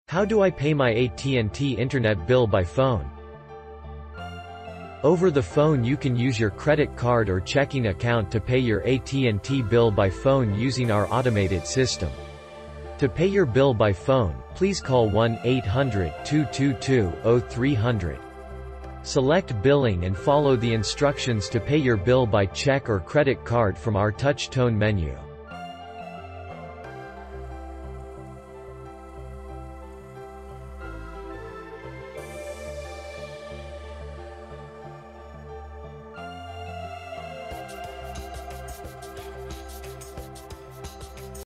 How do I pay my AT&T Internet bill by phone? Over the phone you can use your credit card or checking account to pay your AT&T bill by phone using our automated system. To pay your bill by phone, please call 1-800-222-0300. Select Billing and follow the instructions to pay your bill by check or credit card from our touch tone menu.